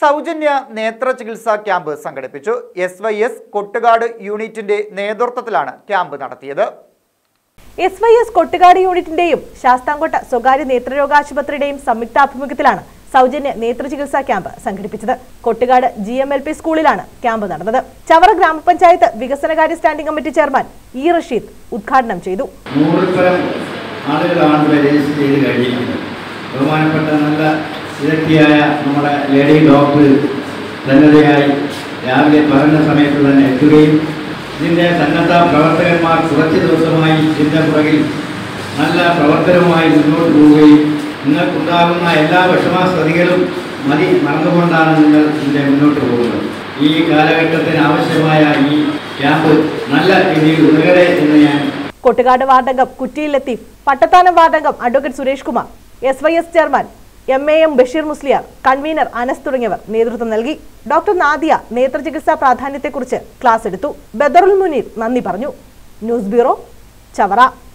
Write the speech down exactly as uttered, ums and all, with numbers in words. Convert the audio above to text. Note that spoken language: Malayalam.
സൗജന്യ നേത്ര ചികിത്സാ ക്യാമ്പ് സംഘടിപ്പിച്ചു. എസ് വൈ എസ് കൊട്ടുകാട് യൂണിറ്റിന്റെ നേതൃത്വത്തിലാണ് ക്യാമ്പ് നടത്തിയത്. എസ് വൈ എസ് കൊട്ടുകാട് യൂണിറ്റിന്റെയും ശാസ്താംകോട്ട സ്വകാര്യ നേത്രരോഗാശുപത്രിയുടെയും സംയുക്താഭിമുഖ്യത്തിലാണ് സൗജന്യ നേത്ര ചികിത്സാ ക്യാമ്പ് സംഘടിപ്പിച്ചത്. Kottukad G M L P സ്കൂളിലാണ് ക്യാമ്പ് നടന്നത്. ചവറ ഗ്രാമപഞ്ചായത്ത് വികസനകാര്യ standing committee chairman E Rasheed ഉദ്ഘാടനം ചെയ്തു. ബഹുമാനപ്പെട്ട നല്ല വിദഗ്ധയായ നമ്മുടെ ലേഡി ഡോക്ടർ സന്നദ്ധയായി രാവിലെ പറഞ്ഞ സമയത്ത് തന്നെ എത്തുകയും ഇതിൻ്റെ സന്നദ്ധ പ്രവർത്തകന്മാർ കുറച്ച് ദിവസമായി ഇതിൻ്റെ പുറകിൽ നല്ല പ്രവർത്തനവുമായി മുന്നോട്ട് പോവുകയും നിങ്ങൾക്കുണ്ടാകുന്ന എല്ലാ വിഷമാസ്ഥിതികളും മതി മറന്നുകൊണ്ടാണ് നിങ്ങൾ ഇതിൻ്റെ മുന്നോട്ട് പോകുന്നത്. ഈ കാലഘട്ടത്തിന് ആവശ്യമായ ഈ ക്യാമ്പ് നല്ല രീതിയിൽ ഉയരട്ടെ എന്ന് ഞാൻ. കൊട്ടുകാട് വാർഡംഗം കുറ്റിയിൽ ലത്തീഫ്, പട്ടത്താനം വാർഡംഗം advocate Suresh Kumar, S Y S chairman M A M Basheer Musliyar, convener Anas തുടങ്ങിയവർ നേതൃത്വം നൽകി. ഡോക്ടർ നാദിയ നേത്രചികിത്സാ പ്രാധാന്യത്തെക്കുറിച്ച് ക്ലാസ് എടുത്തു. ബദറുൽ മുനീർ നന്ദി പറഞ്ഞു. News bureau, Chavara.